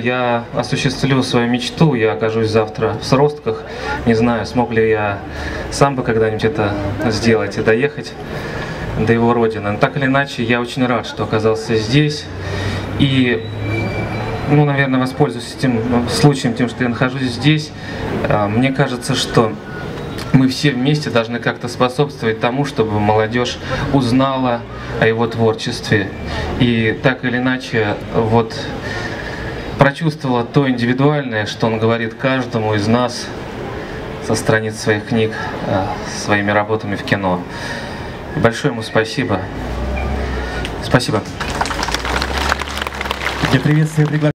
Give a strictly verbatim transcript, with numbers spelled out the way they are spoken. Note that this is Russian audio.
Я осуществлю свою мечту, я окажусь завтра в Сростках. Не знаю, смог ли я сам бы когда-нибудь это сделать и доехать до его родины. Но так или иначе, я очень рад, что оказался здесь. И, ну, наверное, воспользуюсь этим случаем, тем, что я нахожусь здесь. Мне кажется, что мы все вместе должны как-то способствовать тому, чтобы молодежь узнала о его творчестве. И так или иначе, вот, прочувствовала то индивидуальное, что он говорит каждому из нас со страниц своих книг, своими работами в кино. И большое ему спасибо. Спасибо. Для приветствия приглашаю.